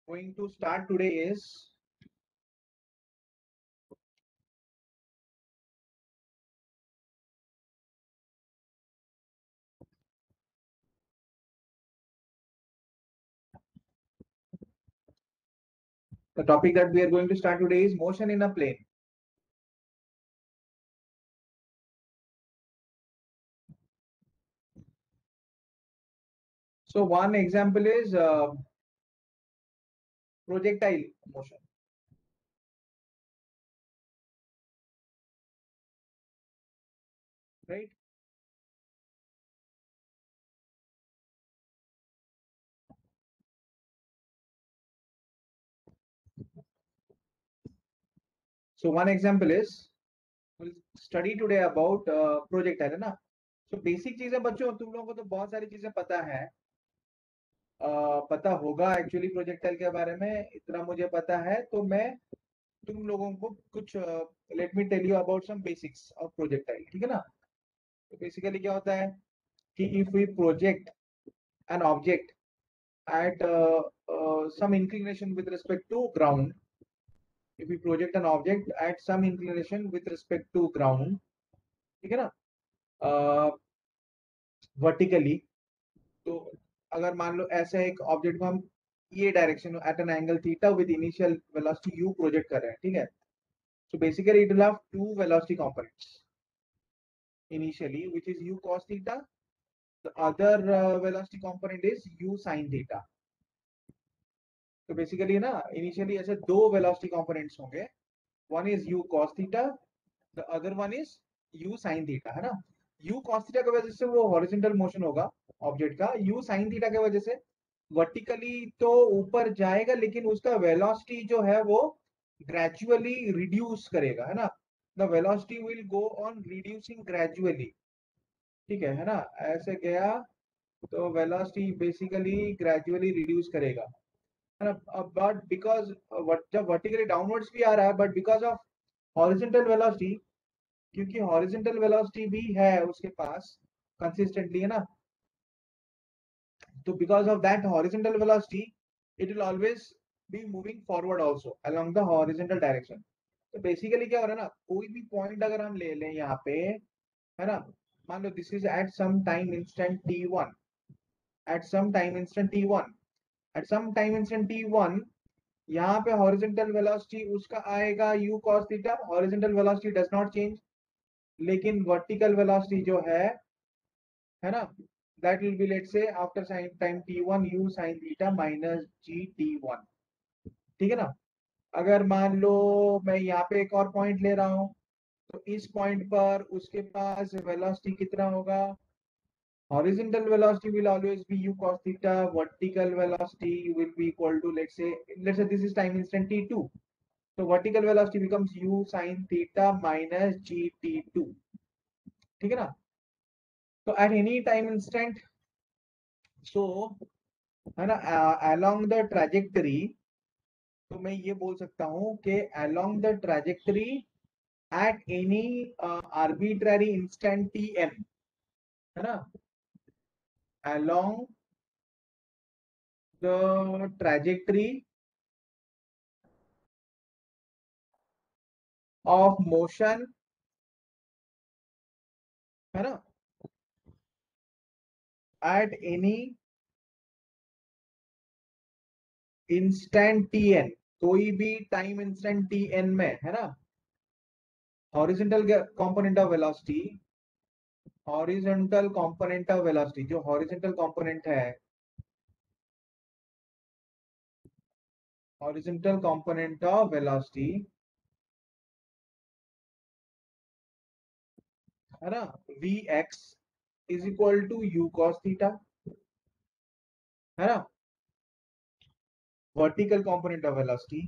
going to start today is the topic that we are going to start today is motion in a plane. So one example is projectile motion, right? So one example is we'll study today about projectile, है ना? So basic चीजें बच्चों तुम लोगों को तो बहुत सारी चीजें पता है, पता होगा एक्चुअली प्रोजेक्टाइल के बारे में इतना मुझे पता है तो मैं तुम लोगों को कुछ let me tell you about some basics of projectile, ठीक है ना? तो बेसिकली क्या होता है कि if we project an object at some inclination with respect to ground, if we project an object at some inclination with respect to ground, ठीक है ना, वर्टिकली, तो अगर मान लो ऐसे एक ऑब्जेक्ट को हम ये direction at an angle theta with initial velocity u project कर रहे हैं, ठीक है? So basically it will have two velocity components initially, which is u cos theta. The other velocity component is u sin theta. तो basically ना initially ऐसे दो velocity components होंगे, one is u cos theta, the other one is u sin theta, है ना? u cos theta की वजह से वो हॉरिजॉन्टल मोशन होगा ऑब्जेक्ट का, u sin theta की वजह से वर्टिकली तो ऊपर जाएगा लेकिन उसका वेलोसिटी जो है वो ग्रेजुअली रिड्यूस करेगा, है ना? The velocity will go on reducing gradually, ठीक है ना? ऐसे गया तो वेलोसिटी बेसिकली ग्रेजुअली रिड्यूस करेगा, है ना? बट बिकॉज जब वर्टिकली डाउनवर्ड्स भी आ रहा है, but because of horizontal velocity, क्योंकि हॉरिजॉन्टल वेलोसिटी भी है उसके पास कंसिस्टेंटली, है ना? तो because of that horizontal velocity it will always be moving forward also along the horizontal direction. तो बेसिकली क्या हो रहा है ना, कोई भी पॉइंट अगर हम ले लें यहाँ पे, है ना? मान लो this is at some time instant t1, at some time instant t1, at some time instant t1, यहाँ पे हॉरिजॉन्टल वेलोसिटी उसका आएगा u cos theta, horizontal velocity does not change, लेकिन वर्टिकल वेलोसिटी जो है ना, that will be let's say after sine time t1 u sin theta minus g t1, ठीक है ना? अगर मान लो मैं यहाँ पे एक और पॉइंट ले रहा हूँ, तो इस पॉइंट पर उसके पास वेलोसिटी कितना होगा? horizontal velocity will always be u cos theta, vertical velocity will be equal to, let's say this is time instant t2, so vertical velocity becomes u sin theta minus gt2, ठीक है ना? तो at any time instant, so है ना, along the trajectory, तो मैं ये बोल सकता हूँ कि along the trajectory at any arbitrary instant tn, है ना, along the trajectory of motion, है ना, at any instant tn, कोई भी टाइम इंस्टेंट tn में, है ना, horizontal component of velocity, horizontal component of velocity, जो हॉरिजॉन्टल कंपोनेंट है, हॉरिजॉन्टल कंपोनेंट ऑफ वेलोसिटी, है ना, vx is equal to u cos theta, है ना, vertical component of velocity,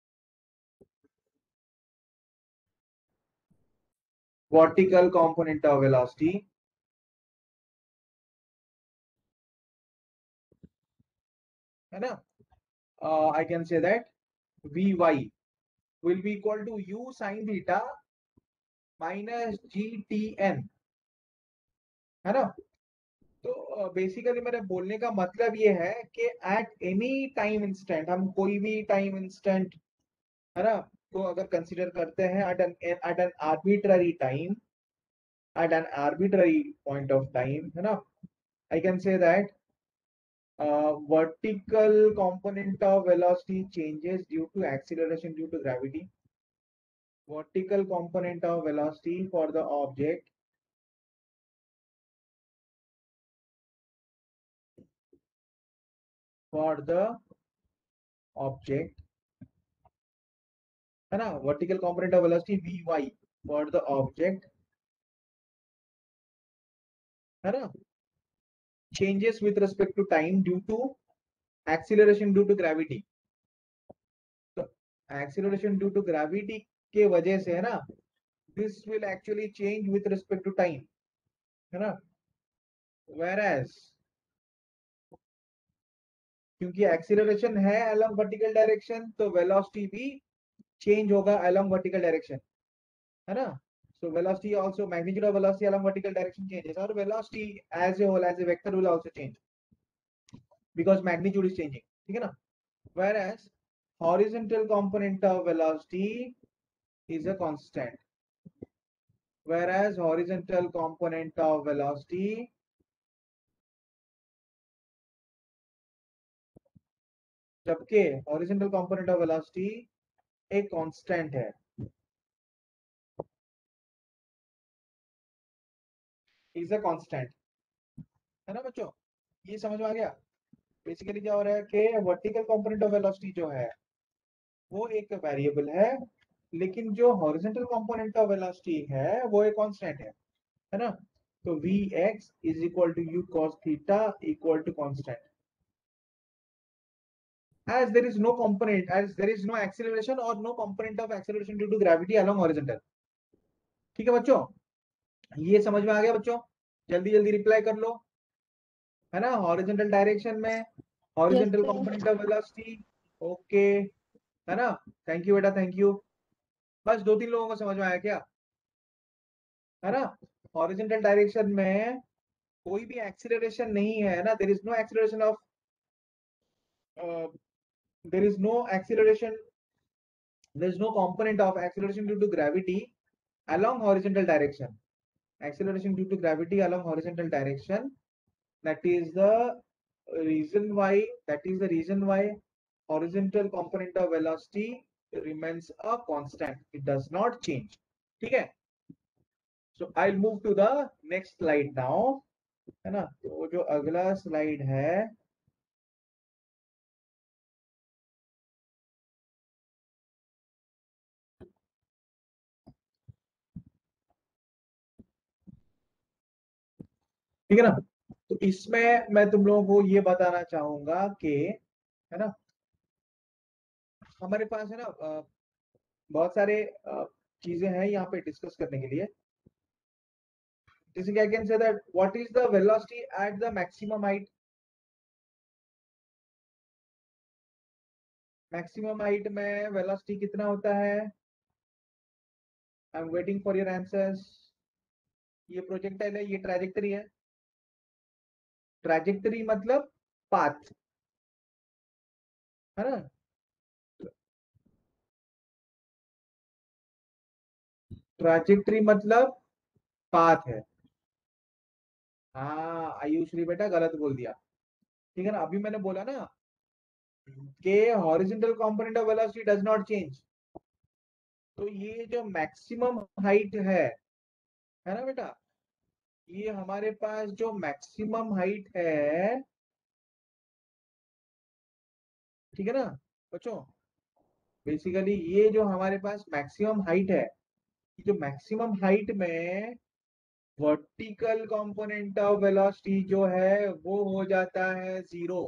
vertical component of velocity, है ना? I can say that vy will be equal to u sin theta minus gtn, है ना? तो basically मेरे बोलने का मतलब ये है कि एट एनी टाइम इंस्टेंट, हम कोई भी टाइम इंस्टेंट, है ना, को अगर कंसीडर करते हैं at an arbitrary time, at an arbitrary point of time, है ना, I can say that vertical component of velocity changes due to acceleration due to gravity. Vertical component of velocity for the object object, है ना, vertical component of velocity vy for the object, है ना, changes with respect to time due to acceleration due to gravity. तो acceleration due to gravity के वजह से, है ना, this will actually change with respect to time, है ना, whereas क्योंकि एक्सीलरेशन है अलोंग वर्टिकल डायरेक्शन, तो वेलोसिटी भी चेंज होगा अलोंग वर्टिकल डायरेक्शन, है ना. So velocity also, magnitude of velocity along vertical direction changes, और velocity as a whole as a vector will also change because magnitude is changing, ठीक है ना. whereas horizontal component of velocity is a constant, whereas horizontal component of velocity, जबकि horizontal component of velocity एक constant है, is a constant, है ना बच्चों. ये समझ में आ गया. बेसिकली क्या हो रहा है कि वर्टिकल कंपोनेंट ऑफ वेलोसिटी जो है वो एक वेरिएबल है, लेकिन जो हॉरिजॉन्टल कंपोनेंट ऑफ वेलोसिटी है वो एक कांस्टेंट है ना. तो v x is equal to u cos theta equal to constant, as there is no component, as there is no acceleration or no component of acceleration due to gravity along horizontal. ठीक है बच्चों, ये समझ में आ गया बच्चों. जल्दी जल्दी रिप्लाई कर लो, है ना. हॉरिजॉन्टल डायरेक्शन में yes horizontal sir. Component of velocity. Okay, है ना. थैंक यू बेटा, थैंक यू. बस दो तीन लोगों को समझ में आया क्या, है ना. हॉरिजॉन्टल डायरेक्शन में कोई भी एक्सीलरेशन नहीं है ना, there is no acceleration of, there is no acceleration, there is no component of acceleration due to gravity along horizontal direction. Acceleration due to gravity along horizontal direction, that is the reason why, that is the reason why horizontal component of velocity remains a constant, it does not change. ठीक है. So I'll move to the next slide now, है ना. तो जो अगला slide है, ठीक है ना. तो इसमें मैं तुम लोगों को ये बताना चाहूंगा कि, है ना, हमारे पास है ना बहुत सारे चीजें हैं यहाँ पे डिस्कस करने के लिए. जैसे कि I can say that what is the velocity at the maximum height. Maximum height में वेलोसिटी कितना होता है. I am waiting for your answers. ये प्रोजेक्टाइल है, ये ट्रैजेक्टरी है. ट्रैजेक्टरी मतलब पाथ, है ना. ट्रैजेक्टरी मतलब पाथ है. हाँ आयुश्री बेटा गलत बोल दिया. ठीक है ना. अभी मैंने बोला ना कि horizontal component of velocity does not change. तो ये जो मैक्सिमम हाइट है ना बेटा, ये हमारे पास जो मैक्सिमम हाइट है, ठीक है ना बच्चों. बेसिकली ये जो हमारे पास मैक्सिमम हाइट है, जो मैक्सिमम हाइट में वर्टिकल कंपोनेंट ऑफ वेलोसिटी जो है वो हो जाता है zero.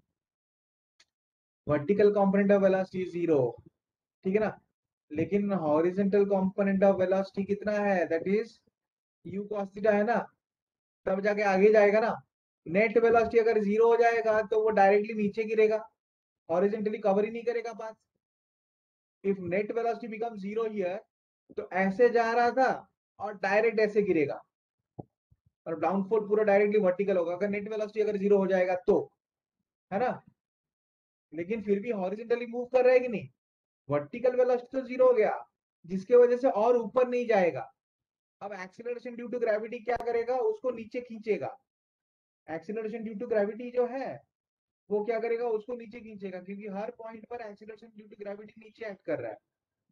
Vertical component of velocity zero, ठीक है ना. लेकिन हॉरिजॉन्टल कंपोनेंट ऑफ वेलोसिटी कितना है, that is u cos theta, है ना. तब जाके आगे जाएगा ना. नेट वेलोसिटी अगर जीरो हो जाएगा तो वो डायरेक्टली नीचे गिरेगा, हॉरिजॉन्टली कवर ही नहीं करेगा path. If net velocity become zero here, तो ऐसे जा रहा था और डायरेक्ट ऐसे गिरेगा. और डाउनफॉल पूरा डायरेक्टली वर्टिकल होगा अगर नेट वेलोसिटी अगर जीरो हो जाएगा तो, है ना। लेकिन फिर भी हॉरिजॉन्टली मूव कर रहा है कि नहीं, वर्टिकल वेलोसिटी तो जीरो हो गया, जिसके वजह से और ऊपर नहीं जाएगा। अब एक्सीलरेशन ड्यू टू ग्रेविटी क्या करेगा, उसको नीचे खींचेगा। एक्सीलरेशन ड्यू टू ग्रेविटी जो है वो क्या करेगा, उसको नीचे खींचेगा, क्योंकि हर पॉइंट पर एक्सीलरेशन ड्यू टू ग्रेविटी नीचे एक्ट कर रहा है,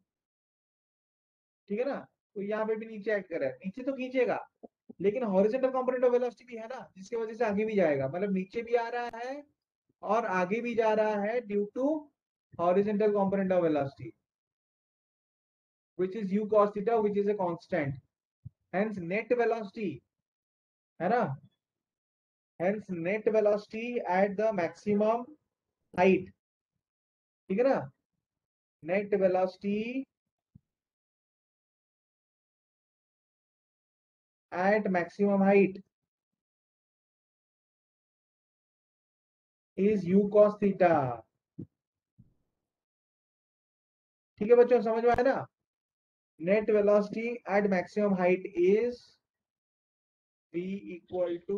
ठीक है ना। तो यहाँ पे भी नीचे एक्ट कर रहा है, नीचे तो खींचेगा, लेकिन हॉरिजॉन्टल कंपोनेंट ऑफ वेलोसिटी भी है ना, जिसकी वजह से आगे भी जाएगा, मतलब नीचे भी आ रहा है और आगे भी जा रहा है due to horizontal component of velocity which is u cos theta which is a constant, hence net velocity, है ना, hence net velocity at the maximum height, ठीक है ना, net velocity at maximum height is u cos theta। ठीक है बच्चों, समझ में आया ना, net velocity at maximum height is v equal to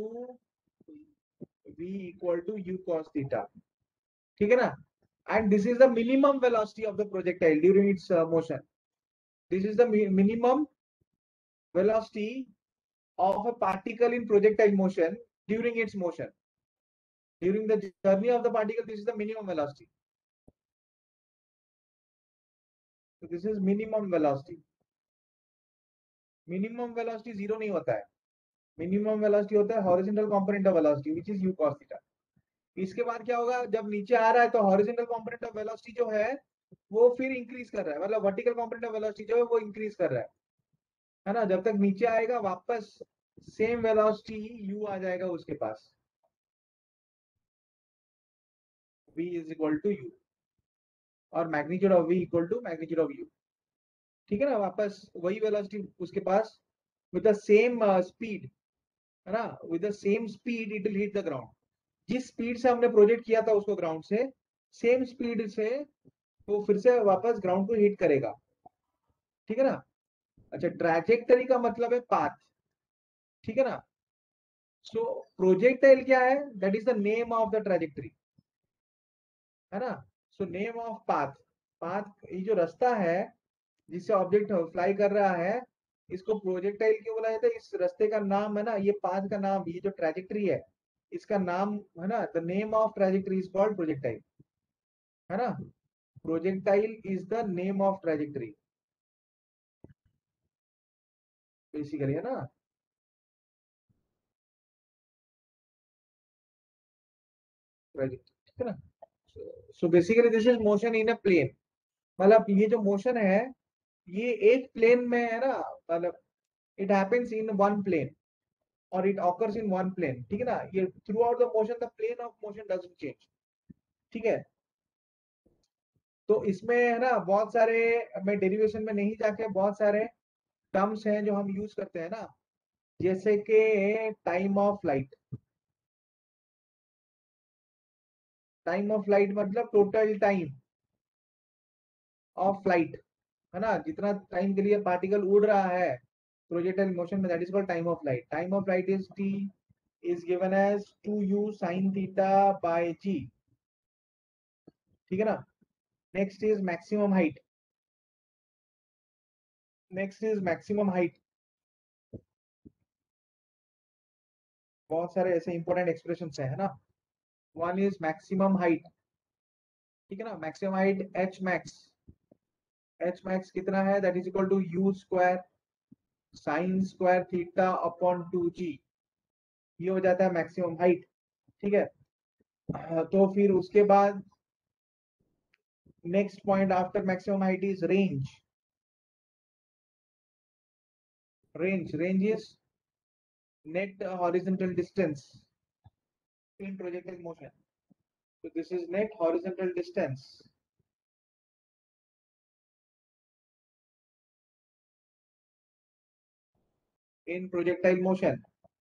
u cos theta, ठीक है ना। and this is the minimum velocity of the projectile during its motion, this is the minimum velocity of a particle in projectile motion during its motion, during the journey of the particle, this is the minimum velocity, so this is minimum velocity। minimum velocity zero नहीं होता है, minimum velocity होता है horizontal component of velocity which is u cos theta. इसके बाद क्या होगा, जब नीचे आ रहा है तो हॉरिजॉन्टल कंपोनेंट ऑफ वेलोसिटी जो है वो फिर इंक्रीज कर रहा है, मतलब वर्टिकल कंपोनेंट ऑफ वेलोसिटी जो है वो इंक्रीज कर रहा है ना, जब तक नीचे आएगा वापस सेम वेलोसिटी u आ जाएगा उसके पास, v is equal to u, और magnitude of v equal to magnitude of u, ठीक है ना, वापस वही वेलोसिटी उसके पास विद द सेम स्पीड, है ना, with the same speed it will hit the ground, जिस स्पीड से हमने प्रोजेक्ट किया था उसको ग्राउंड से, सेम स्पीड से वो फिर से वापस ग्राउंड को हिट करेगा, ठीक है ना। अच्छा, ट्रैजेक्टरी का मतलब है पाथ, ठीक है ना। सो प्रोजेक्टाइल क्या है, that is the name of the trajectory, है ना। So name of path, path ये जो रास्ता है जिससे ऑब्जेक्ट फ्लाई कर रहा है, इसको प्रोजेक्टाइल क्यों बोला जाता है, इस रास्ते का नाम है ना, ये पाथ का नाम, ये जो ट्रैजेक्टरी है इसका नाम है ना, the name of trajectory is called projectile, है ना। Projectile is the name of trajectory basically, है ना। ट्रैजेक्टरी, ठीक है ना। So basically this is motion in a plane, मतलब ये जो मोशन है ये एक प्लेन में है ना, मतलब it happens in one plane और it occurs in one plane, ठीक है ना, ये throughout the motion the plane of motion doesn't change, ठीक है। तो इसमें है ना बहुत सारे, मैं डेरिवेशन में नहीं जाके बहुत सारे टर्म्स हैं जो हम यूज करते हैं ना, जैसे कि time of flight, time of flight मतलब टोटल टाइम ऑफ फ्लाइट, है ना, जितना टाइम के लिए पार्टिकल उड़ रहा है प्रोजेक्टाइल मोशन में, that is called time of flight. Time of flight is t is given as 2u sin theta by g, ठीक है ना। Next is maximum height, next is maximum height, बहुत सारे ऐसे इंपॉर्टेंट एक्सप्रेशन है ना। One is maximum height, ठीक है ना, maximum height h max, h max कितना है, that is equal to u square sine square theta upon 2g, ये हो जाता है मैक्सिमम हाइट, ठीक है। तो फिर उसके बाद next point after maximum height is range, range is net horizontal distance in projectile motion. So this is net horizontal distance in projectile motion,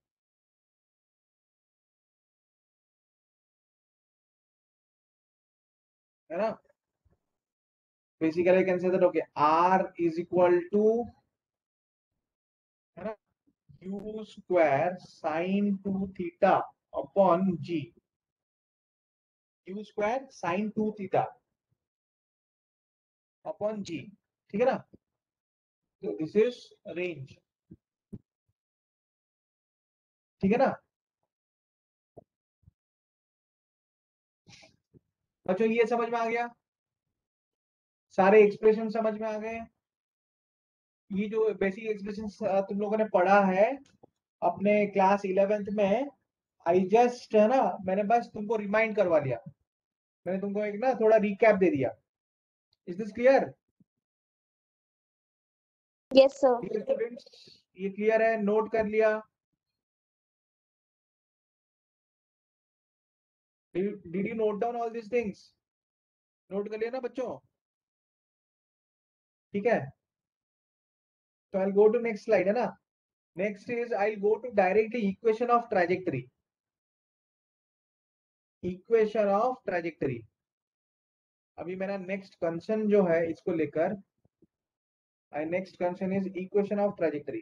है ना। Basically I can say that okay, r is equal to, है ना, u square sin 2 theta upon g, u square sin 2 theta upon g, ठीक है ना। तो this is range, ठीक है ना। बच्चों ये समझ में आ गया, सारे एक्सप्रेशन समझ में आ गए। ये जो बेसिक एक्सप्रेशन तुम लोगों ने पढ़ा है अपने क्लास 11th में, आई जस्ट है ना, मैंने बस तुमको रिमाइंड करवा दिया, मैंने तुमको एक ना थोड़ा रिकैप दे दिया। Is this clear? Yes, sir. Dear students, ये क्लियर है? नोट कर लिया? Did you note down all this things? Note कर लिया ना बच्चों? ठीक है, तो I go to next slide, है ना। Next is I go to directly equation of trajectory, equation of trajectory. अभी मेरा नेक्स्ट कंसर्न जो है इसको लेकर, I next concern is equation of trajectory.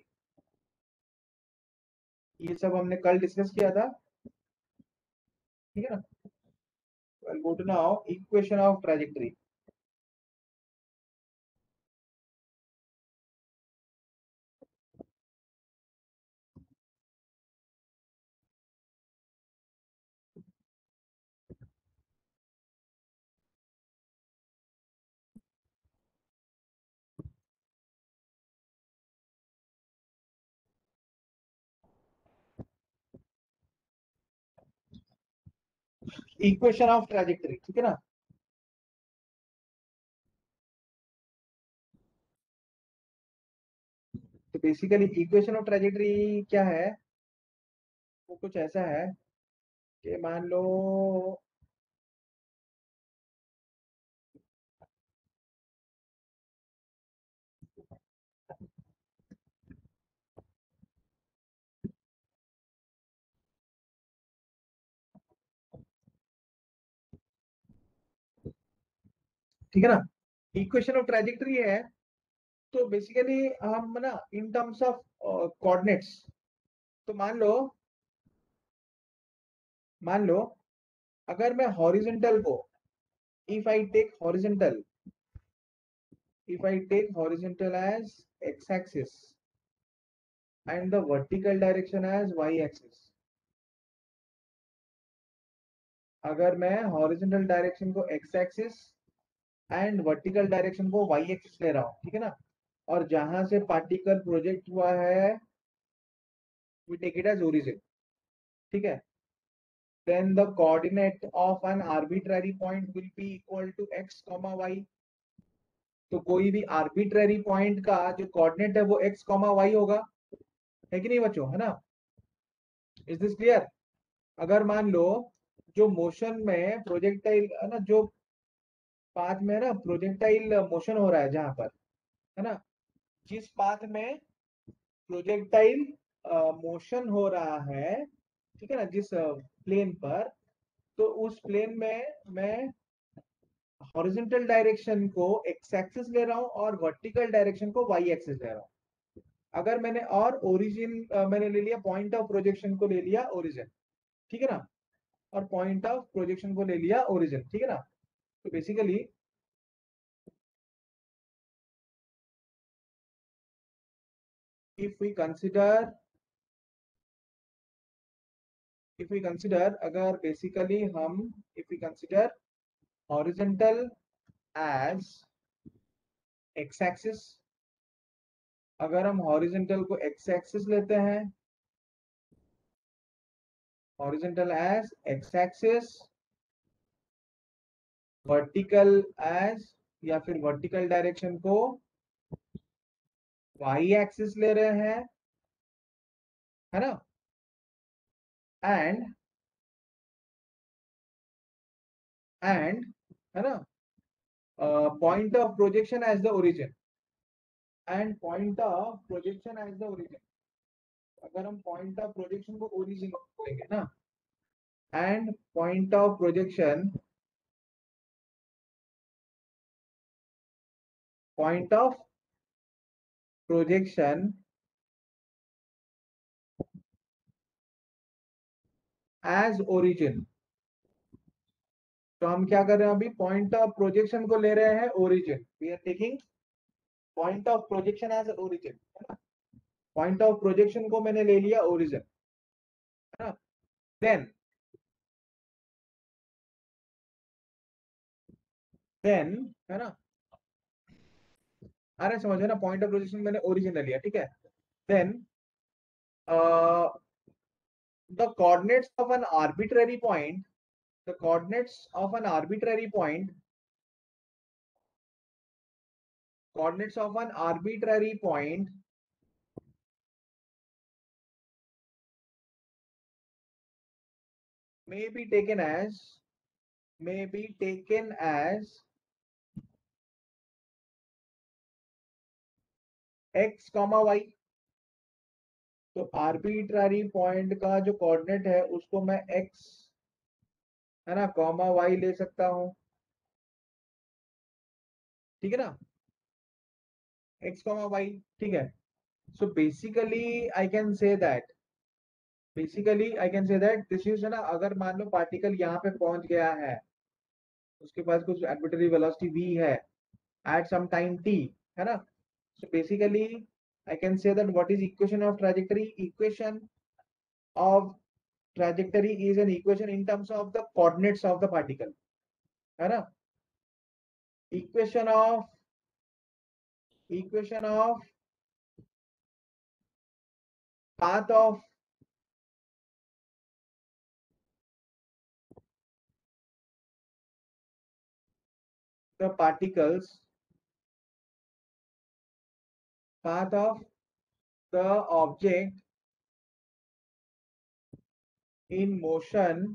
ये सब हमने कल डिस्कस किया था, ठीक है ना। I go to now equation of trajectory. Equation of trajectory, ठीक है ना। तो बेसिकली इक्वेशन ऑफ ट्रेजेक्टरी क्या है, वो कुछ ऐसा है कि मान लो ठीक है ना, इक्वेशन ऑफ ट्रेजेक्टरी है। तो बेसिकली हम ना इन टर्म्स ऑफ कोऑर्डिनेट्स, तो मान लो अगर मैं हॉरिजॉन्टल को, if I take horizontal, if I take horizontal as x axis and the vertical direction as y axis, अगर मैं हॉरिजॉन्टल डायरेक्शन को x axis and vertical direction को y एक्सिस ले रहा हूँ, ठीक है ना, और जहां से पार्टिकल प्रोजेक्ट हुआ है we take it as origin, ठीक है। then the coordinate of an arbitrary point will be equal to x, y। तो कोई भी आर्बिट्ररी पॉइंट का जो कोऑर्डिनेट है वो x, y होगा, है कि नहीं बच्चों, है ना। Is this clear? अगर मान लो जो मोशन में प्रोजेक्टाइल है ना, जो पाथ में ना प्रोजेक्टाइल मोशन हो रहा है जहां पर, है ना, जिस पाथ में प्रोजेक्टाइल मोशन हो रहा है, ठीक है ना, जिस प्लेन पर, तो उस प्लेन में मैं हॉरिजॉन्टल डायरेक्शन को एक्स एक्सिस ले रहा हूँ और वर्टिकल डायरेक्शन को वाई एक्सिस ले रहा हूँ। अगर मैंने और ओरिजिन मैंने ले लिया, पॉइंट ऑफ प्रोजेक्शन को ले लिया ओरिजिन, ठीक है ना, और पॉइंट ऑफ प्रोजेक्शन को ले लिया ओरिजिन, ठीक है ना। तो बेसिकली if we consider अगर बेसिकली हम if we consider horizontal as x axis, अगर हम हॉरिजॉन्टल को x एक्सिस लेते हैं, horizontal as x axis, vertical as या फिर वर्टिकल डायरेक्शन को y एक्सिस ले रहे हैं, है ना, एंड है ना, point of projection as the origin, and point of projection as the origin, अगर हम पॉइंट ऑफ प्रोजेक्शन को ओरिजिन लेंगे ना, and point of projection, point of projection as origin. तो हम क्या कर रहे हैं, अभी पॉइंट ऑफ प्रोजेक्शन को ले रहे हैं origin. We are taking point of projection as origin, है ना। पॉइंट ऑफ प्रोजेक्शन को मैंने ले लिया ओरिजिन, है ना। देन देन है ना, अरे समझो ना, पॉइंट ऑफ प्रोजेक्शन मैंने ओरिजिन ले लिया, ठीक है। Then the coordinates of an arbitrary point, the coordinates of an arbitrary point, coordinates of an arbitrary point may be taken as, may be taken as x comma y। तो arbitrary point का जो coordinate है उसको मैं x, है ना, comma y ले सकता हूं, ठीक है ना, x कॉमा y, ठीक है। So basically I can say that, basically I can say that this is, है ना, अगर मान लो पार्टिकल यहाँ पे पहुंच गया है, उसके पास कुछ आर्बिट्ररी वेलोसिटी v है at some time t, है ना। So basically I can say that what is equation of trajectory, equation of trajectory is an equation in terms of the coordinates of the particle, है ना। Equation of path of the particles, path of the object in motion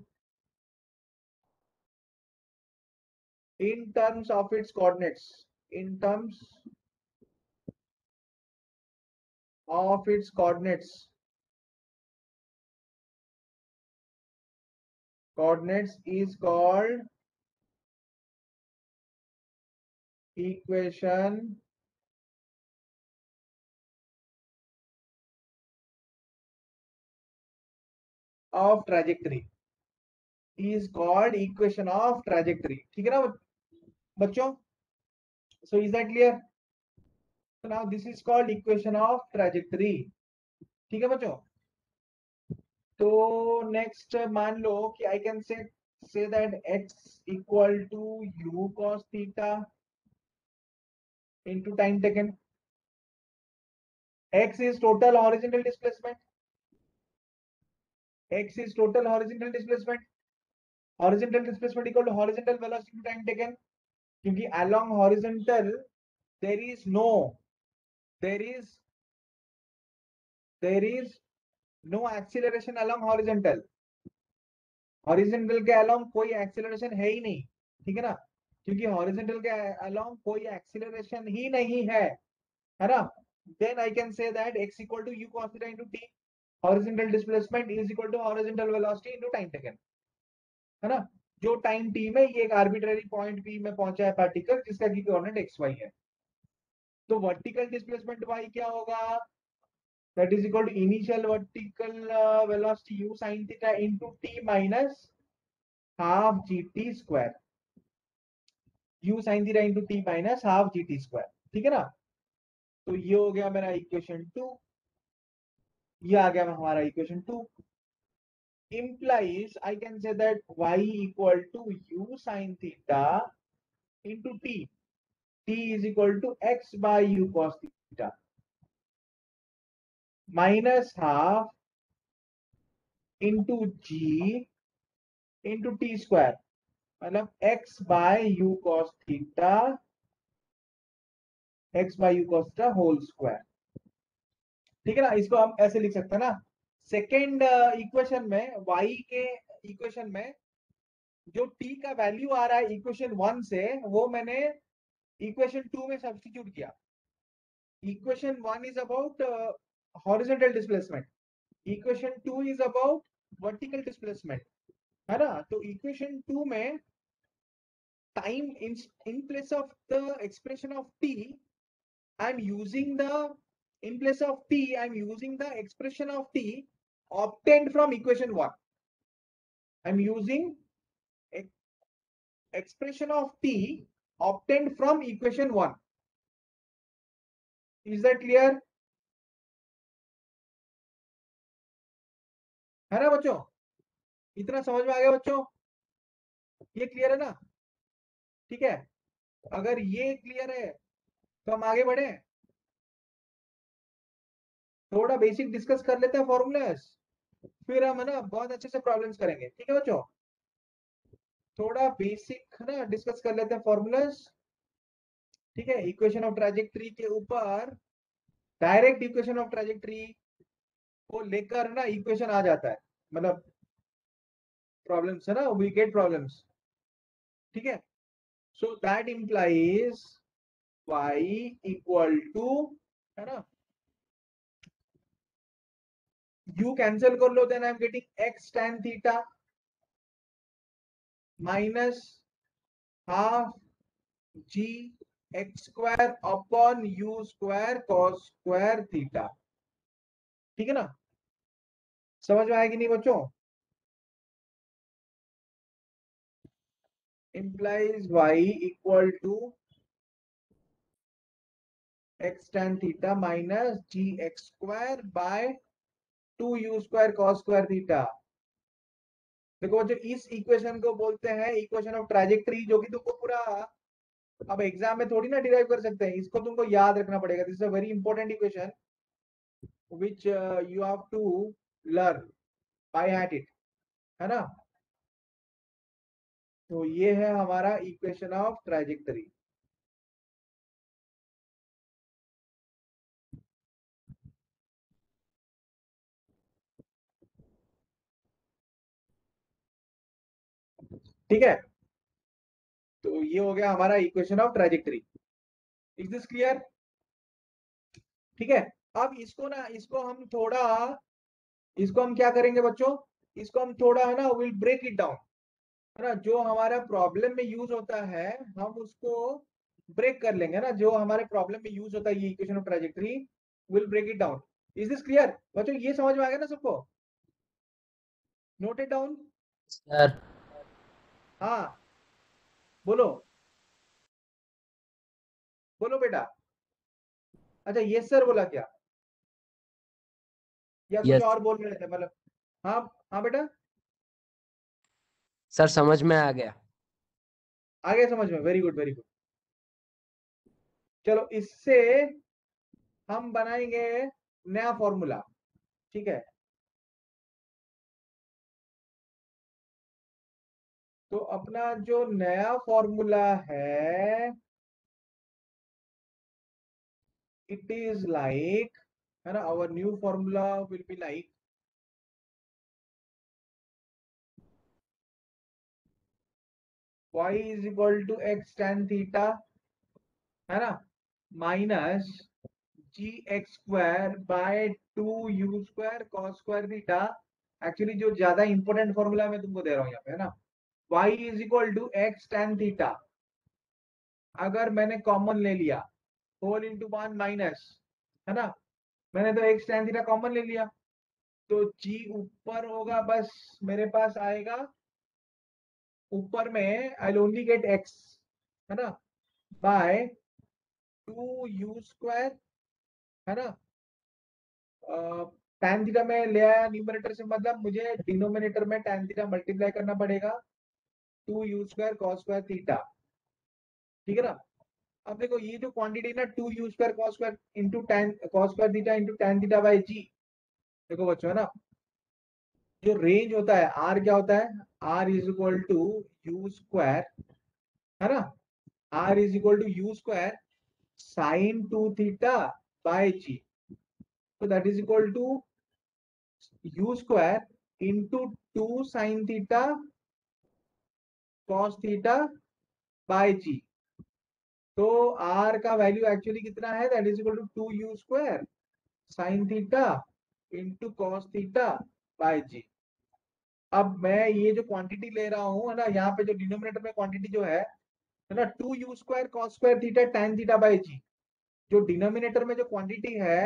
in terms of its coordinates, in terms of its coordinates, coordinates is called equation of trajectory, is called equation of trajectory, ठीक है ना बच्चों। So is that clear? So now this is called equation of trajectory, ठीक है बच्चों। तो next मान लो कि I can say that x equal to u cos theta into time taken। x is total horizontal displacement, x is total horizontal displacement, horizontal displacement equal to horizontal velocity into time taken, क्योंकि along horizontal there is no, there is there is no acceleration along horizontal, horizontal के along कोई acceleration है ही नहीं, ठीक है ना। क्योंकि हॉरिजॉन्टल के अलोंग कोई एक्सीलरेशन ही नहीं है ना। Then I can say that x equal to u cos theta into t, horizontal displacement is equal to horizontal velocity into time taken, है ना। जो टाइम t में ये एक आर्बिट्ररी पॉइंट p में पहुंचा है पार्टिकल जिसका की कोऑर्डिनेट xy है। तो वर्टिकल डिस्प्लेसमेंट y क्या होगा, that is equal to initial vertical velocity u sin theta into t minus half gt square, u sin theta into t minus half g t square, ठीक है ना। तो ये हो गया मेरा इक्वेशन 2, ये आ गया हमारा equation 2। implies I can say that y equal to u sin theta into t is equal to x by u cos theta minus half into g into t square, मतलब x by u cos theta, x by u cos theta whole square, ठीक है ना। इसको हम ऐसे लिख सकते हैं ना, सेकेंड इक्वेशन में y के इक्वेशन में जो t का वैल्यू आ रहा है इक्वेशन 1 से वो मैंने इक्वेशन 2 में सब्स्टिट्यूट किया। Equation 1 is about horizontal displacement, equation 2 is about vertical displacement, है ना। तो इक्वेशन 2 में time in place of the expression of t I am using the, in place of t I am using the expression of t obtained from equation 1, I am using expression of t obtained from equation 1. Is that clear? है ना बच्चों? इतना समझ में आ गया बच्चों? ये क्लियर है ना? ठीक है, अगर ये क्लियर है तो हम आगे बढ़े, थोड़ा बेसिक डिस्कस कर लेते हैं फॉर्मूलास, फिर हम है ना बहुत अच्छे से प्रॉब्लम्स करेंगे। ठीक है बच्चों, थोड़ा बेसिक है ना डिस्कस कर लेते हैं फॉर्मूलास। ठीक है, इक्वेशन ऑफ ट्राजेक्टरी के ऊपर डायरेक्ट इक्वेशन ऑफ ट्राजेक्टरी को लेकर ना इक्वेशन आ जाता है, मतलब प्रॉब्लम्स है ना, वी गेट प्रॉब्लम्स। ठीक है, so that implies y equal to, है ना, u कैंसिल कर लो, then I am getting x tan theta minus half g x square upon u square cos square theta. ठीक है ना, समझ में आएगी नहीं बच्चों? Implies y equal to x tan theta minus g x square by 2u square cos square theta. देखो जो इस इक्वेशन को बोलते हैं इक्वेशन ऑफ ट्राजेक्टरी, जो कि तुमको पूरा अब एग्जाम में थोड़ी ना डिराइव कर सकते हैं, इसको तुमको याद रखना पड़ेगा। This is a very important equation which you have to learn by heart it, है ना। तो ये है हमारा इक्वेशन ऑफ ट्राजेक्टरी। ठीक है, तो ये हो गया हमारा equation of trajectory. Is this clear? ठीक है, अब इसको ना, इसको हम क्या करेंगे बच्चों, इसको हम थोड़ा है ना विल ब्रेक इट डाउन, है ना। जो हमारा प्रॉब्लम में यूज होता है हम उसको ब्रेक कर लेंगे ना, जो हमारे प्रॉब्लम में यूज होता है ये equation of trajectory, will break it down. Is this clear बच्चों? ये समझ में आ गया ना सबको? Note it down. सर हाँ, बोलो बोलो बेटा। अच्छा ये सर बोला क्या, या कुछ यस और बोल रहे थे मतलब? हाँ, हाँ बेटा, सर, समझ में आ गया। आ गया समझ में, वेरी गुड वेरी गुड। चलो इससे हम बनाएंगे नया फॉर्मूला। ठीक है, तो अपना जो नया फॉर्मूला है इट इज लाइक, है ना, our new formula will be like y is equal to x tan theta, है ना, minus g x square by 2u square cos square theta. Actually जो ज्यादा इंपॉर्टेंट फॉर्मूला मैं तुमको दे रहा हूँ यहाँ पे, है ना, y is equal to x tan theta, अगर मैंने कॉमन ले लिया होल इंटू वन माइनस, है ना, मैंने तो x tan थीटा कॉमन ले लिया, तो g ऊपर होगा, बस मेरे पास आएगा ऊपर में आई ओनली गेट x, है ना, बाय 2u स्क्वायर, है ना, tan थीटा में ले आया न्यूमरेटर से, मतलब मुझे डिनोमिनेटर में tan थीटा मल्टीप्लाई करना पड़ेगा 2u square cos square theta. ठीक है ना, अब देखो ये जो क्वांटिटी ना 2u square cos square into tan cos square theta into tan theta by g, देखो बच्चों है ना, जो रेंज होता है r क्या होता है, r is equal to u square, है ना, r is equal to u square sine 2 theta by g, तो that is equal to u square into 2 sine theta cos theta by g. तो r का value actually कितना है, that is equal to 2u square sine theta into cos theta by g. अब मैं ये जो quantity ले रहा हूँ, है ना, यहाँ पे जो डिनोमिनेटर में क्वांटिटी जो है ना, 2u square cos square theta tan theta by g, जो डिनोमिनेटर में जो क्वांटिटी है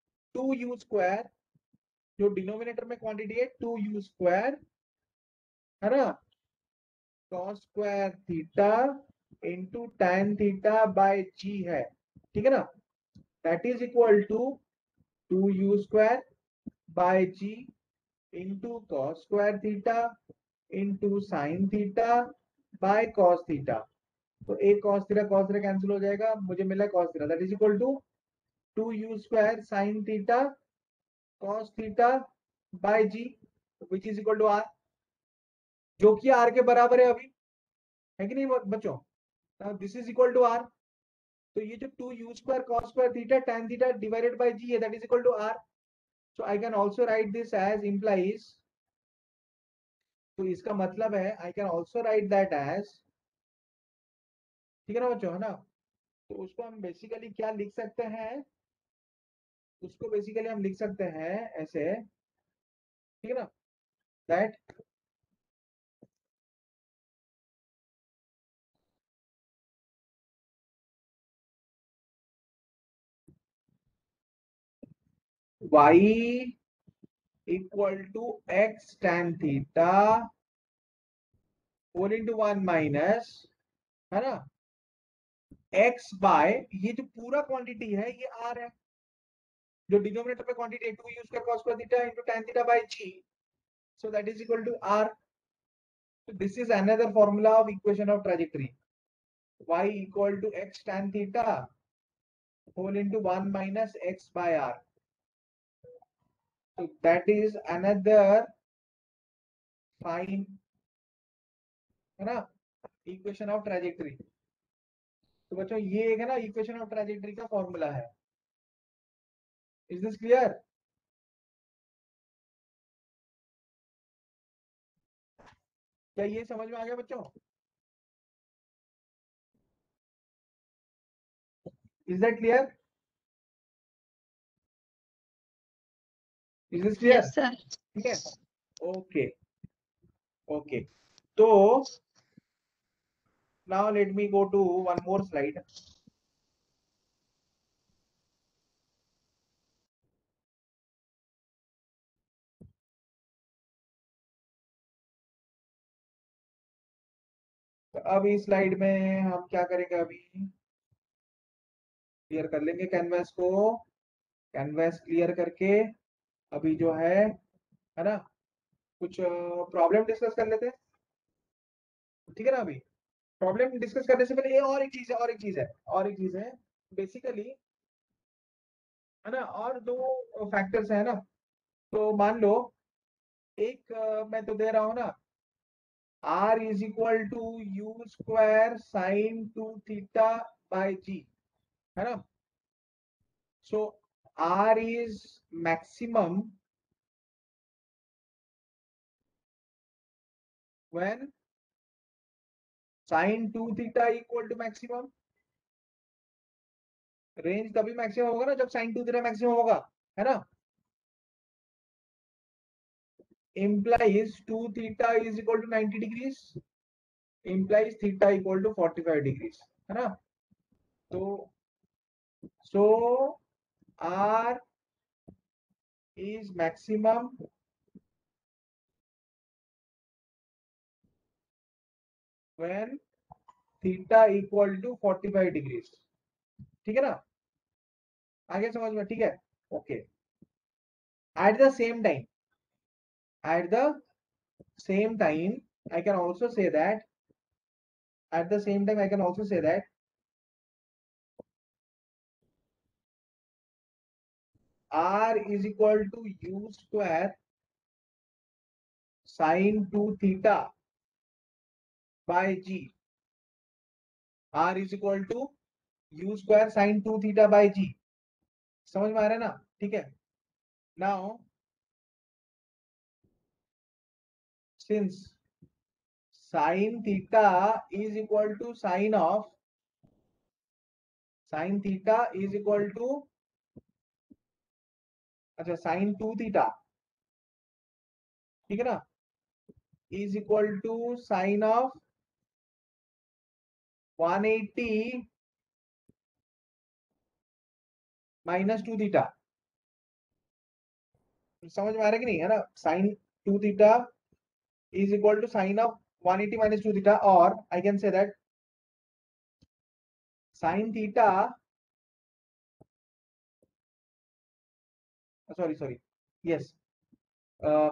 2u स्क्वायर, जो डिनोमिनेटर में क्वांटिटी है 2u स्क्वायर है ना, cos square theta into tan theta by g है, ठीक है ना, that is equal to 2u square by g into cos square theta into sine theta by cos theta. तो एक कॉस थीटा कैंसिल हो जाएगा, मुझे मिला cos theta, that is equal to 2u square sine theta cos theta by g which is equal to R, जो कि are के बराबर है अभी, है कि नहीं बच्चों? Now this is equal to R, तो ये जो 2u square cos square theta tan theta divided by g है, that is equal to R. So I can also write this as implies, तो इसका मतलब है I can also write that as, ठीक है ना बच्चों, है ना, तो उसको हम बेसिकली क्या लिख सकते हैं, उसको बेसिकली हम लिख सकते हैं ऐसे, ठीक है ना, that y equal to x tan theta whole into 1 minus, है ना, x बाय ये जो पूरा क्वांटिटी है ये r है, जो डिनोमिनेटर पे क्वांटिटी है 2u square cos square theta into tan theta by g, so that is equal to r. So this is another formula of equation of trajectory, y equal to x tan theta whole into 1 minus x by r. So that is another fine, है ना, equation of trajectory. तो बच्चों ये एक है ना equation of trajectory का formula है, इज दिस क्लियर? क्या ये समझ में आ गया बच्चों? Is that clear? Is this clear? Yes, sir. ठीक है, ओके ओके, तो now let me go to one more slide. तो अब इस स्लाइड में हम क्या करेंगे, अभी क्लियर कर लेंगे कैनवास को, कैनवास क्लियर करके अभी जो है ना, कुछ प्रॉब्लम डिस्कस कर लेते हैं, ठीक है ना। अभी प्रॉब्लम डिस्कस करने से पहले ये और एक चीज है, और एक चीज है बेसिकली, है ना, और दो फैक्टर्स है ना, तो मान लो एक मैं तो दे रहा हूं ना, r is equal to u square sine 2 theta by g, है ना, so r is maximum when sine 2 theta equal to maximum, range तभी मैक्सिमम होगा ना जब साइन 2 थीटा मैक्सिमम होगा, है ना, implies 2 theta is equal to 90 degrees, implies theta equal to 45 degrees, है ना, तो so r is maximum when theta equal to 45 degrees, ठीक है ना, आगे समझ में, ठीक है, okay. at the same time at the same time I can also say that at the same time I can also say that r is equal to u square sin 2 theta by g, r is equal to u square sine 2 theta by g, समझ में आ रहा है ना, ठीक है। Now since sine theta is equal to sine theta is equal to, अच्छा sine 2 theta, ठीक है ना, is equal to sine of 180 minus 2 theta, समझ में आ रहा है कि नहीं, है ना, sine 2 theta is equal to sine of 180 minus 2 theta, or I can say that sine theta, sorry, yes, uh,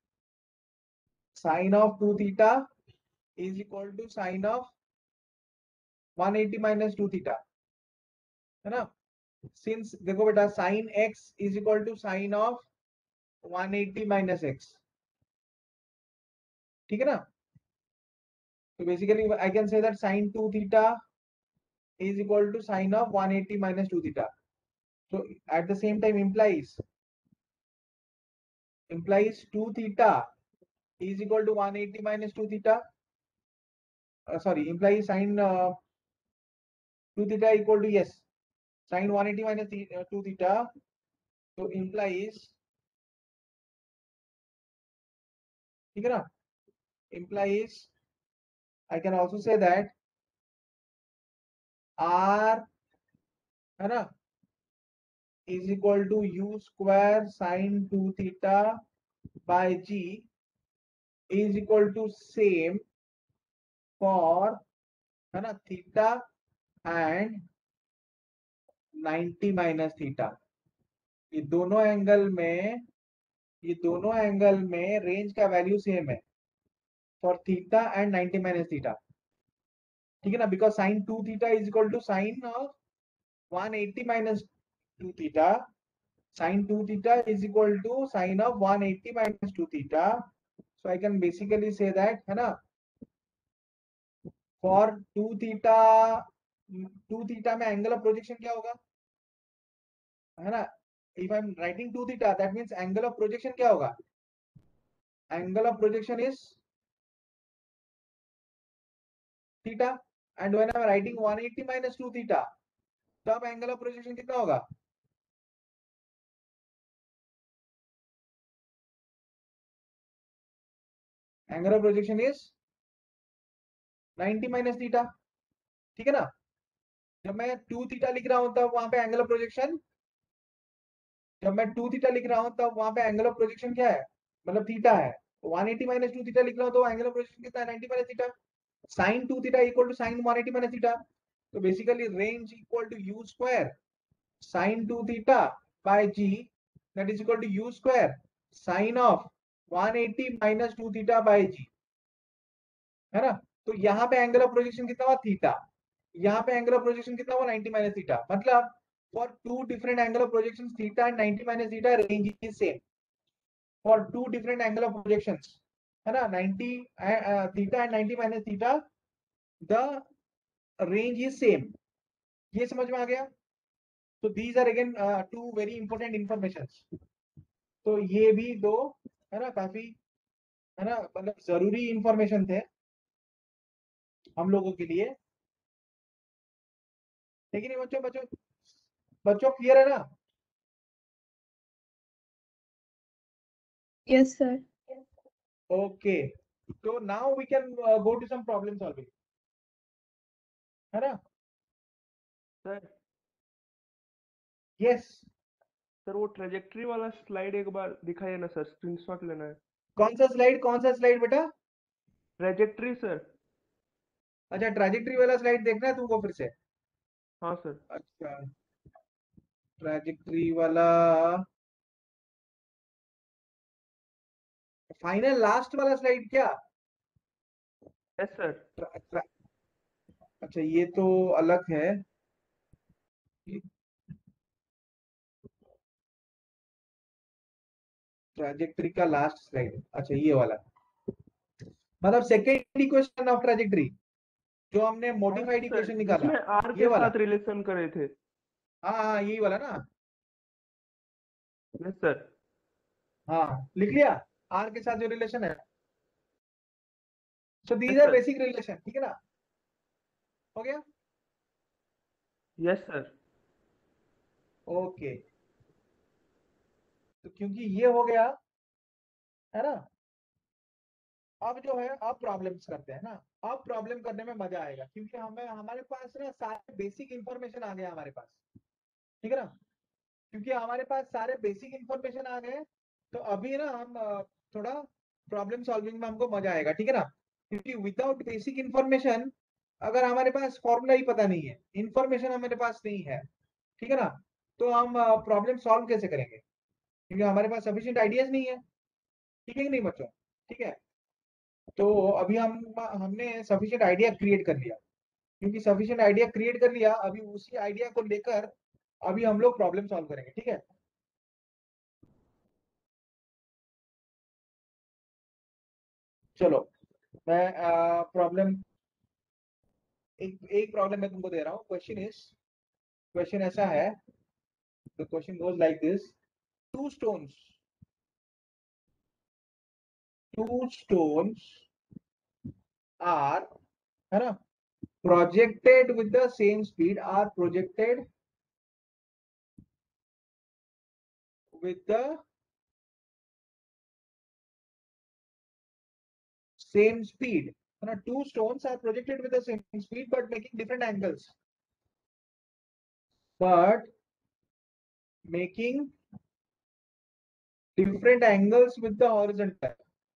sine of 2 theta is equal to sine of 180 minus 2 theta, है ना? सिंस देखो बेटा sine x is equal to sine of 180 minus x, ठीक है ना? तो basically I can say that sine 2 theta is equal to sine of 180 minus 2 theta. So at the same time implies 2 theta is equal to 180 minus 2 theta. Sorry, implies sine 2 theta equal to, yes, sine 180 minus 2 theta. So implies, ठीक है ना? Implies I can also say that r, है ना, is equal to u square sine 2 theta by g is equal to same for, है ना, theta and 90 minus theta. ये दोनों angle में रेंज का वैल्यू सेम है for theta and 90 minus theta, ठीक है ना? Because sine 2 theta is equal to sine of 180 minus 2 theta. Sine 2 theta is equal to sine of 180 minus 2 theta. So I can basically say that, है ना, for 2 theta में angle of projection क्या होगा, है ना? If I am writing 2 theta that means angle of projection क्या होगा? Angle of projection is theta. And when I am writing 180 minus 2 theta, तब एंगल ऑफ प्रोजेक्शन कितना होगा? Angle of projection is 90 minus theta, ठीक है ना? जब मैं 2 थीटा लिख रहा हूं तब वहां पे एंगल ऑफ प्रोजेक्शन, जब मैं 2 थीटा लिख रहा हूं तब वहां पे एंगल ऑफ प्रोजेक्शन क्या है, मतलब थीटा है. 180 माइनस 2 थीटा लिख रहा हूं तो एंगल ऑफ प्रोजेक्शन कितना है? 90 minus theta. Sine 2 theta equal to sine 180 minus theta. तो basically range equal to u square sine 2 theta by g, that is equal to u square sine of 180 minus 2 theta by g, है ना? तो यहाँ पे angle of projection कितना हुआ? Theta. यहाँ पे एंगल ऑफ प्रोजेक्शन कितना हुआ? 90 माइनस थीटा. मतलब for two different angle of projection theta and 90 minus theta range is same for two different angle of projection, है ना? 90 theta and 90 minus theta, the range is same. ये समझ में आ गया? तो these are again two very important information. तो ये भी दो, है ना, काफी, है ना, मतलब जरूरी इंफॉर्मेशन थे हम लोगों के लिए. लेकिन बच्चों बच्चों बच्चों क्लियर है ना? Yes, sir. ओके, तो now we can go to some problem solving, है ना? Sir yes. सर वो ट्रेजेक्ट्री वाला स्लाइड एक बार दिखाइए ना सर, स्क्रीनशॉट लेना है. कौन सा स्लाइड बेटा? Trajectory sir. अच्छा, ट्रैजेक्टरी वाला स्लाइड देखना है तुमको फिर से? हाँ सर. अच्छा, ट्रैजेक्टरी वाला फाइनल लास्ट वाला स्लाइड क्या? Yes sir. अच्छा, ये तो अलग है. ट्रैजेक्टरी का लास्ट स्लाइड, अच्छा ये वाला, मतलब सेकेंड इक्वेशन ऑफ ट्रैजेक्टरी जो हमने हाँ मॉडिफाइड सर, इक्वेशन निकाला, जिसमें आर ये के वाला. साथ रिलेशन करे थे. हाँ हाँ, यही वाला ना? Yes sir. हाँ, लिख लिया. आर के साथ जो रिलेशन है. So these yes are sir. Basic relation, ठीक है ना? हो गया? Yes sir. ओके, तो क्योंकि ये हो गया, है ना, अब जो है अब प्रॉब्लम्स करते हैं ना. अब प्रॉब्लम करने में मजा आएगा क्योंकि हमें हमारे पास ना सारे बेसिक इंफॉर्मेशन आ गए हमारे पास, ठीक है ना? क्योंकि हमारे पास सारे बेसिक इंफॉर्मेशन आ गए, तो अभी ना हम थोड़ा प्रॉब्लम सॉल्विंग में हमको मजा आएगा, ठीक है ना। क्योंकि विदाउट बेसिक इंफॉर्मेशन, अगर हमारे पास फॉर्मूला ही पता नहीं है, इंफॉर्मेशन हमारे पास नहीं है, ठीक है ना, तो हम प्रॉब्लम सॉल्व कैसे करेंगे, क्योंकि हमारे पास सफिशिएंट आइडियाज नहीं है, ठीक है कि नहीं बच्चों। ठीक है, तो अभी हमने सफिशिएंट आइडिया क्रिएट कर लिया, क्योंकि सफिशिएंट आइडिया क्रिएट कर लिया, अभी उसी आइडिया को लेकर अभी हम लोग प्रॉब्लम सॉल्व करेंगे, ठीक है। चलो, मैं प्रॉब्लम एक प्रॉब्लम मैं तुमको दे रहा हूँ। क्वेश्चन ऐसा है, the question goes like this. Two stones two stones are, है ना, projected with the same speed, are projected with the same speed, है ना। Two stones are projected with the same speed but making different angles, but making different angles with the horizontal.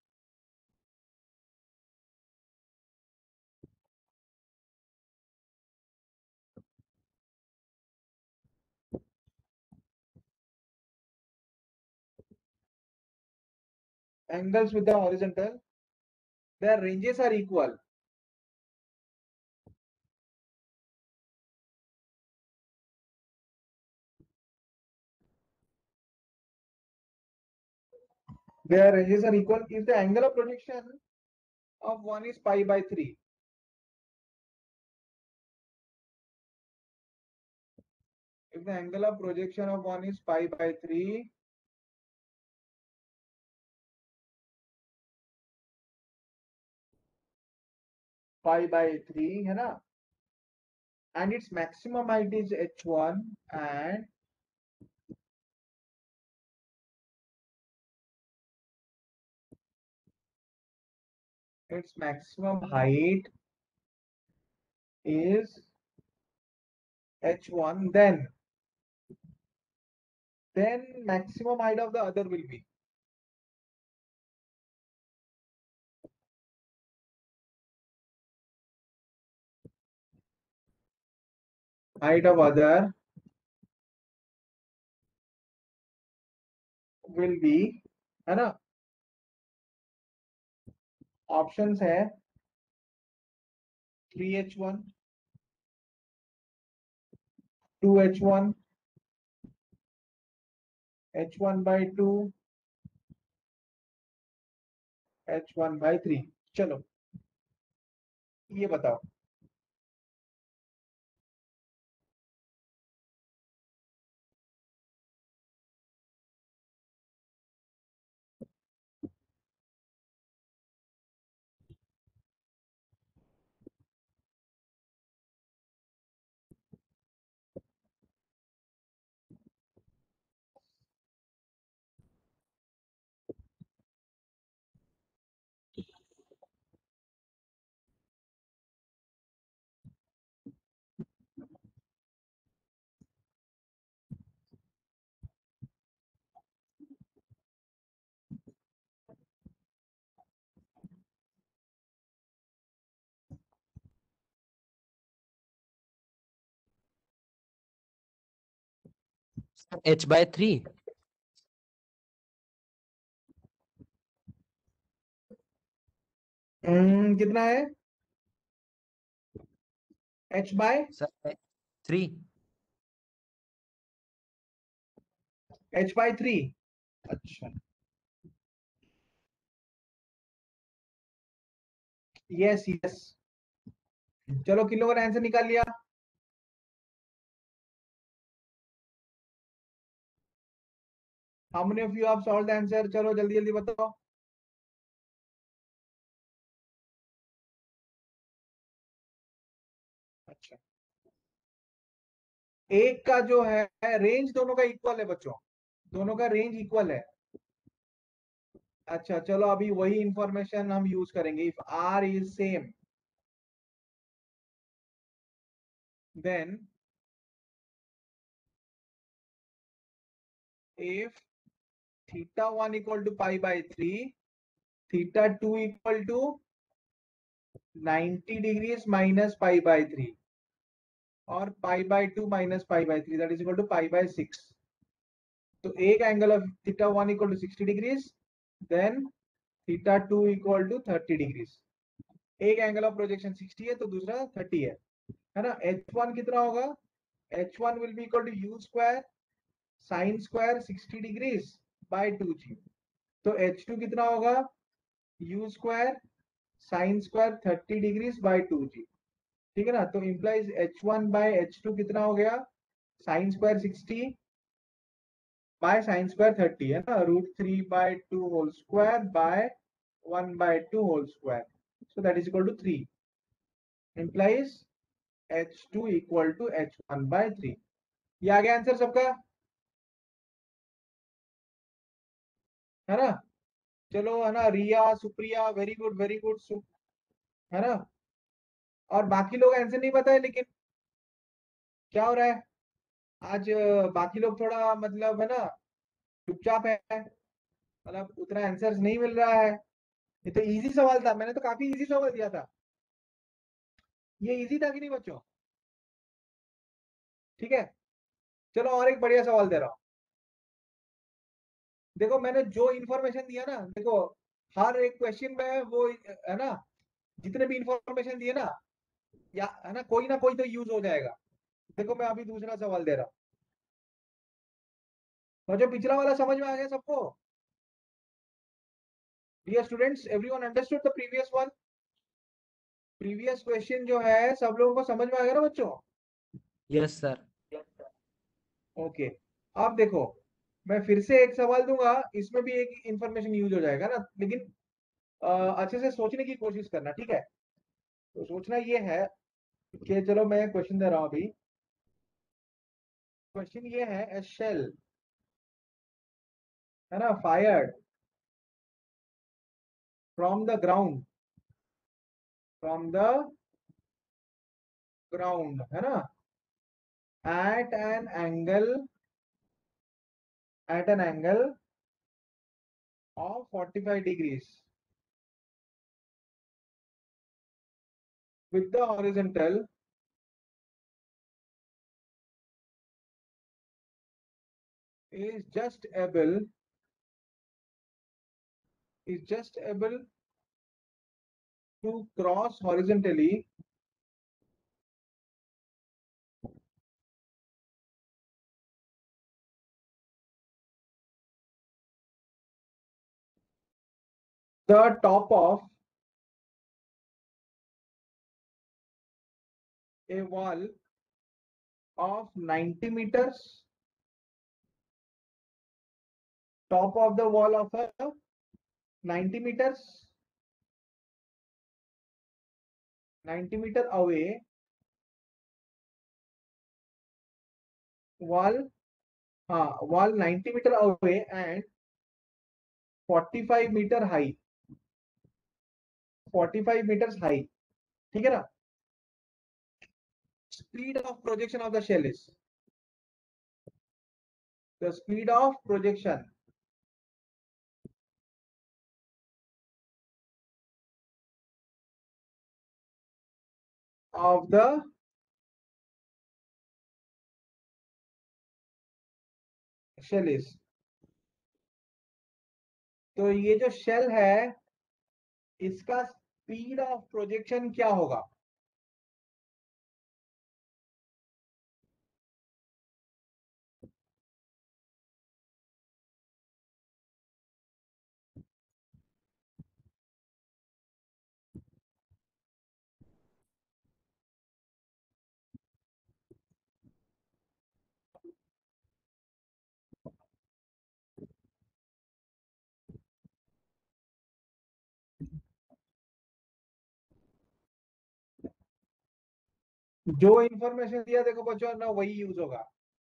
Angles with the horizontal, their ranges are equal. Their ranges are equal if the angle of projection of one is pi by 3. If the angle of projection of one is pi by 3, है ना, and its maximum height is h1 and its maximum height is h1, then maximum height of the other will be height of other will be, है ना। Options है 3h1, 2h1, h1 by 2, h1 by 3। चलो, ये बताओ। h/3। कितना है, h bye sir 3। 3। अच्छा, yes yes. चलो, किन लोगों ने आंसर निकाल लिया। How many of you have solved the answer, चलो जल्दी जल्दी बताओ। अच्छा, एक का जो है रेंज दोनों का इक्वल है बच्चों, दोनों का रेंज इक्वल है। अच्छा, चलो अभी वही इंफॉर्मेशन हम यूज करेंगे। If R is same, then if theta 1 equal to pi by 3, theta 2 equal to 90 degrees minus pi by 3 और pi by 2 minus pi by 3 that is equal to pi by 6. तो एक angle of theta 1 equal to 60 degrees, then theta 2 equal to 30 degrees. एक angle of projection 60 है तो दूसरा 30 है ना. H1 कितना होगा? H1 will be equal to u square sine square 60 degrees by 2g. तो H2 कितना होगा? U square sine square 30 degrees by 2g. ठीक है ना. तो इंप्लाइज H1 बाय H2 कितना हो गया? साइन स्क्वायर 60 बाय साइन स्क्वायर 30 है ना, √3/2 whole square by 1/2 whole square. So that is equal to 3. Implies H2 equal to H1 by 3. ये आ गया आंसर सबका, है ना. चलो, है ना. Riya, Supriya, very good very good, है ना. और बाकी लोग आंसर नहीं बताए, लेकिन क्या हो रहा है आज? बाकी लोग थोड़ा मतलब है ना चुपचाप है, मतलब उतना आंसर नहीं मिल रहा है. ये तो इजी सवाल था, मैंने तो काफी इजी सवाल दिया था. ये इजी था कि नहीं बच्चों? ठीक है. चलो और एक बढ़िया सवाल दे रहा हूं. देखो मैंने जो इंफॉर्मेशन दिया ना, देखो हर एक क्वेश्चन में वो है ना, जितने भी इंफॉर्मेशन दिए ना, या है ना कोई तो यूज हो जाएगा. देखो मैं अभी दूसरा सवाल दे रहा हूं. तो जो पिछला वाला समझ में आ गया सबको? Dear students, everyone understood the previous one? Previous question जो है सब लोगों को समझ में आ गया ना बच्चों? Yes, sir. ओके. अब देखो मैं फिर से एक सवाल दूंगा, इसमें भी एक इंफॉर्मेशन यूज हो जाएगा ना, लेकिन अच्छे से सोचने की कोशिश करना, ठीक है. तो सोचना ये है कि चलो मैं क्वेश्चन दे रहा हूं अभी. क्वेश्चन ये है, ए शेल, है ना, fired from the ground, from the ground, है ना, at an angle, at an angle of 45 degrees with the horizontal is just able to cross horizontally the top of a wall of 90 meters, top of the wall of a 90 meters, 90 meter away, wall, wall 90 meter away and 45 meter high, 45 meters high. ठीक है ना. Speed of projection of the shell is, the speed of projection of the shell is. तो ये जो shell है इसका speed of projection क्या होगा? जो इंफॉर्मेशन दिया देखो बच्चों ना, वही यूज होगा.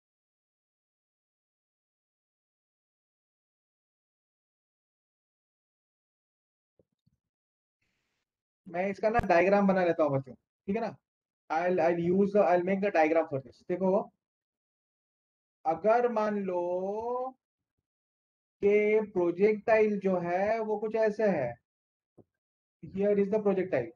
मैं इसका ना डायग्राम बना लेता हूँ बच्चों, ठीक है ना. I'll make the diagram for this. देखो अगर मान लो कि प्रोजेक्टाइल जो है वो कुछ ऐसे है, हियर इज द प्रोजेक्टाइल।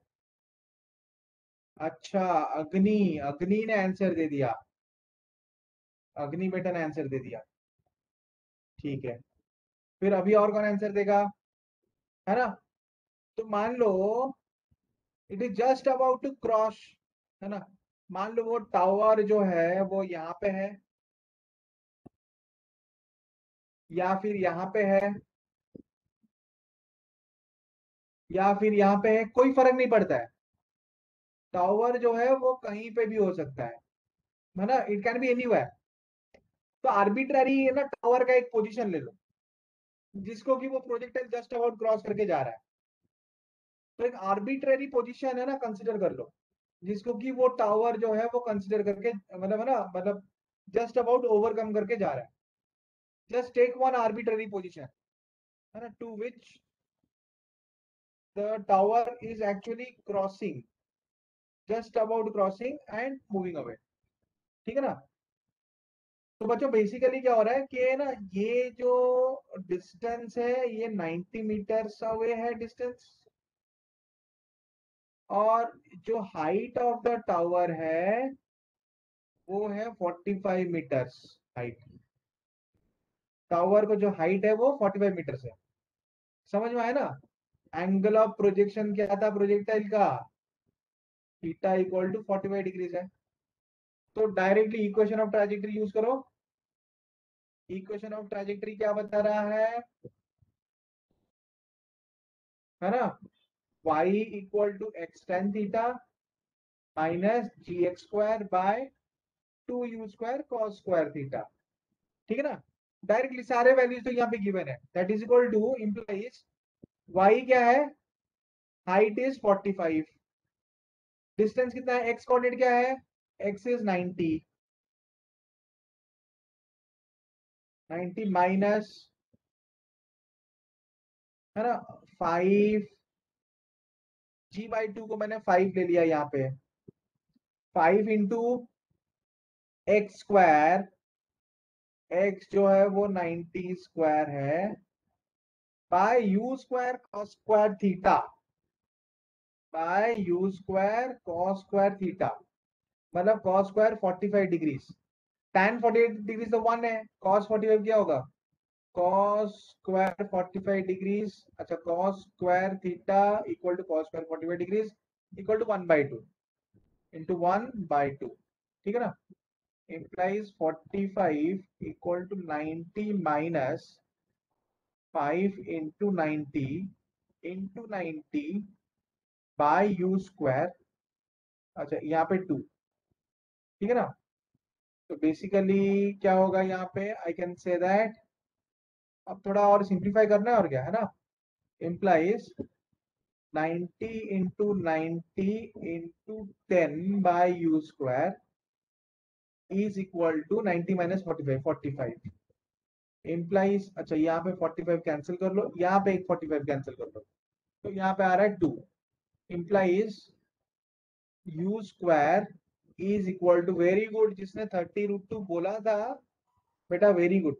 अच्छा, अग्नि, अग्नि ने आंसर दे दिया, अग्नि बेटा ने आंसर दे दिया। ठीक है, फिर अभी और कौन आंसर देगा, है ना? तो मान लो it is just about to cross, है ना? मान लो वो टावर जो है वो यहाँ पे है, या फिर यहाँ पे है, या फिर यहाँ पे है, कोई फर्क नहीं पड़ता है। टावर जो है वो कहीं पे भी हो सकता है ना? It can be anywhere. तो आर्बिट्ररी है ना, टावर का एक पोजीशन ले लो जिसको कि वो प्रोजेक्टाइल जस्ट अबाउट क्रॉस करके जा रहा है। तो एक आर्बिट्ररी पोजीशन है ना, कंसिडर कर लो, जिसको कि वो टावर जो है वो कंसिडर करके, मतलब है ना, मतलब जस्ट अबाउट ओवरकम करके जा रहा है। Just take one arbitrary position, है ना, to which the tower is actually crossing, just about crossing and moving away. ठीक है ना? तो बच्चों बेसिकली क्या हो रहा है कि ना, ये जो डिस्टेंस है ये 90 मीटर्स अवे है डिस्टेंस, और जो हाइट ऑफ द टावर है वो है 45 मीटर्स हाइट। टावर को जो हाइट है वो 45 मीटर्स है। समझ में आया ना? एंगल ऑफ प्रोजेक्शन क्या था प्रोजेक्टाइल का, थीटा इक्वल टू 45 डिग्रीज है। तो directly equation of trajectory use करो। इक्वेशन ऑफ ट्राजेक्टरी क्या बता रहा है ना? y equal to x tan theta minus g x square by 2u² cos square theta. ठीक है ना? डायरेक्टली सारे वैल्यूज तो यहाँ पे गिवन है, that is equal to implies y क्या है, हाइट इज 45, डिस्टेंस कितना है, x कोऑर्डिनेट क्या है, x इज 90, 90 माइनस, है ना, 5, g/2 को मैंने 5 ले लिया यहाँ पे, 5 इंटू एक्स स्क्वायर, x जो है वो 90 स्क्वायर है, by u² cos square theta, by u² cos square theta, मतलब cos square 45 degrees, tan 48 degrees तो 1 है, cos 45 क्या होगा, cos स्क्वायर 45 डिग्रीज, अच्छा cos square theta equal to cos square 45 degrees equal to 1/2 into 1/2। ठीक है ना? implies 45 equal to 90 minus 5 into 90 by u², अच्छा यहाँ पे 2। ठीक है ना? तो बेसिकली क्या होगा यहाँ पे, आई कैन से दैट, अब थोड़ा और सिंप्लीफाई करना है और क्या है ना, implies 90 into 10 by u² is equal to 90 minus 45, 45 implies, अच्छा यहाँ पे 45 कैंसिल कर लो, यहाँ पे एक 45 कैंसिल कर लो, तो यहाँ पे आ रहा है 2, implies u² is equal to, very good, जिसने 30√2 बोला था बेटा, वेरी गुड,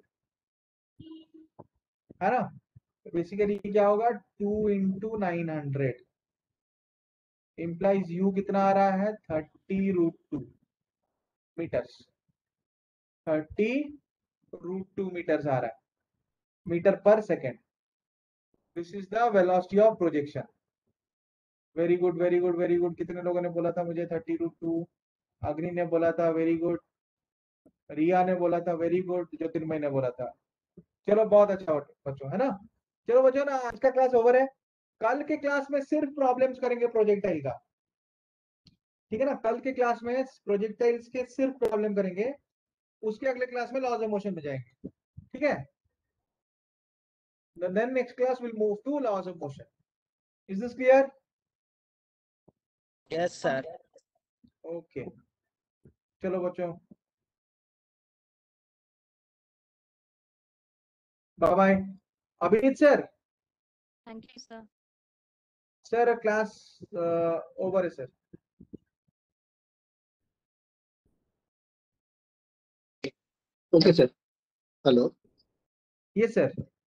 है ना? तो बेसिकली क्या होगा, 2 इंटू 900 implies u कितना आ रहा है, 30√2 मीटर्स, 30√2 मीटर्स आ रहा है, मीटर पर second. This is the velocity of projection. Very good very good very good, कितने लोगों ने बोला था मुझे 30√2, अग्नि ने बोला था वेरी गुड, रिया ने बोला था वेरी गुड, ज्योतिर्मय ने बोला था। चलो बहुत अच्छा बच्चों, है ना? चलो बच्चों ना, आज का क्लास ओवर है, कल के क्लास में सिर्फ प्रॉब्लम्स करेंगे प्रोजेक्टाइल का। ठीक है ना? कल के क्लास में प्रोजेक्टाइल्स के सिर्फ प्रॉब्लम करेंगे, उसके अगले क्लास में लॉज ऑफ मोशन में जाएंगे। ठीक है? then next class will move to laws of motion. Is this clear? Yes, sir. Okay, चलो बच्चों, bye bye. Abhijit sir, Thank you, sir. Sir class over है सर। Okay sir. Hello. Yes sir.